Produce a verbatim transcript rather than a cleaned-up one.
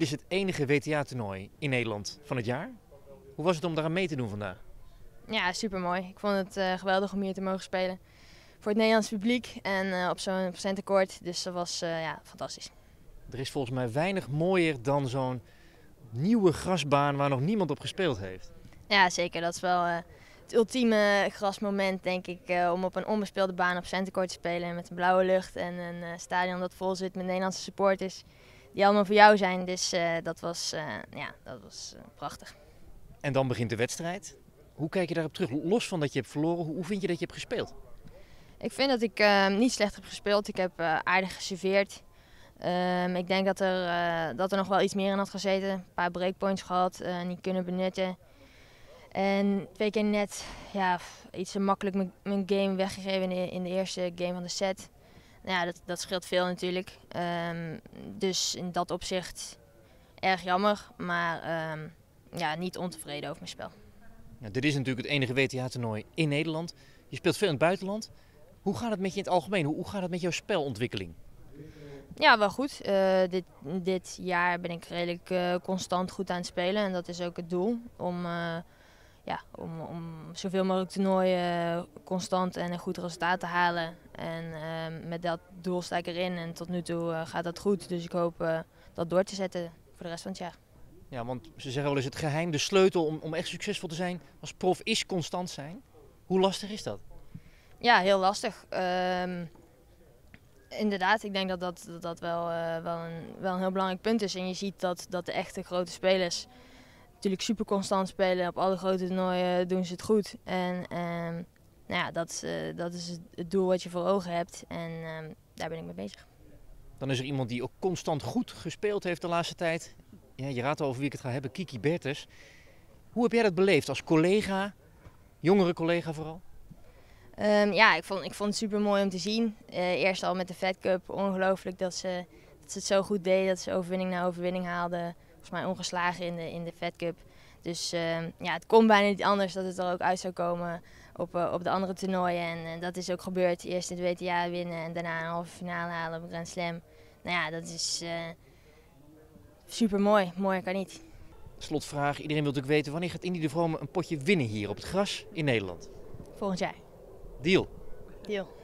is het enige W T A-toernooi in Nederland van het jaar. Hoe was het om daaraan mee te doen vandaag? Ja, supermooi. Ik vond het uh, geweldig om hier te mogen spelen. Voor het Nederlands publiek en uh, op zo'n centenkort. Dus dat was uh, ja, fantastisch. Er is volgens mij weinig mooier dan zo'n nieuwe grasbaan waar nog niemand op gespeeld heeft. Ja, zeker. Dat is wel uh, het ultieme grasmoment, denk ik. Uh, om op een onbespeelde baan op centenkort te spelen met een blauwe lucht. En een uh, stadion dat vol zit met Nederlandse supporters. Die allemaal voor jou zijn. Dus uh, dat was, uh, ja, dat was uh, prachtig. En dan begint de wedstrijd. Hoe kijk je daarop terug? Los van dat je hebt verloren, hoe vind je dat je hebt gespeeld? Ik vind dat ik uh, niet slecht heb gespeeld. Ik heb uh, aardig geserveerd. Um, ik denk dat er, uh, dat er nog wel iets meer in had gezeten. Een paar breakpoints gehad, uh, niet kunnen benutten. En twee keer net ja, iets te makkelijk mijn game weggegeven in de, in de eerste game van de set. Nou ja, dat, dat scheelt veel natuurlijk. Um, dus in dat opzicht erg jammer, maar um, ja, niet ontevreden over mijn spel. Ja, dit is natuurlijk het enige W T A-toernooi in Nederland. Je speelt veel in het buitenland. Hoe gaat het met je in het algemeen? Hoe, hoe gaat het met jouw spelontwikkeling? Ja, wel goed. Uh, dit, dit jaar ben ik redelijk uh, constant goed aan het spelen. En dat is ook het doel. Om, uh, ja, om, om zoveel mogelijk toernooien uh, constant en een goed resultaat te halen. En uh, met dat doel sta ik erin. En tot nu toe uh, gaat dat goed. Dus ik hoop uh, dat door te zetten voor de rest van het jaar. Ja, want ze zeggen wel eens het geheim, de sleutel om, om echt succesvol te zijn als prof is constant zijn. Hoe lastig is dat? Ja, heel lastig. Uh, Inderdaad, ik denk dat dat, dat, dat wel, uh, wel, een, wel een heel belangrijk punt is. En je ziet dat, dat de echte grote spelers natuurlijk super constant spelen. Op alle grote toernooien doen ze het goed. En uh, nou ja, dat, uh, dat is het doel wat je voor ogen hebt. En uh, daar ben ik mee bezig. Dan is er iemand die ook constant goed gespeeld heeft de laatste tijd. Ja, je raadt al over wie ik het ga hebben, Kiki Bertens. Hoe heb jij dat beleefd als collega, jongere collega vooral? Um, ja, ik vond, ik vond het super mooi om te zien. Uh, eerst al met de Fed Cup, ongelooflijk dat ze, dat ze het zo goed deden. Dat ze overwinning na overwinning haalden. Volgens mij ongeslagen in de, in de Fed Cup. Dus uh, ja, het kon bijna niet anders dat het er ook uit zou komen op, uh, op de andere toernooien. En uh, dat is ook gebeurd. Eerst in het W T A winnen en daarna een halve finale halen op Grand Slam. Nou ja, dat is uh, super mooi. Mooier kan niet. Slotvraag, iedereen wil natuurlijk weten, wanneer gaat Indy de Vrome een potje winnen hier op het gras in Nederland? Volgend jaar. Deal. Deal.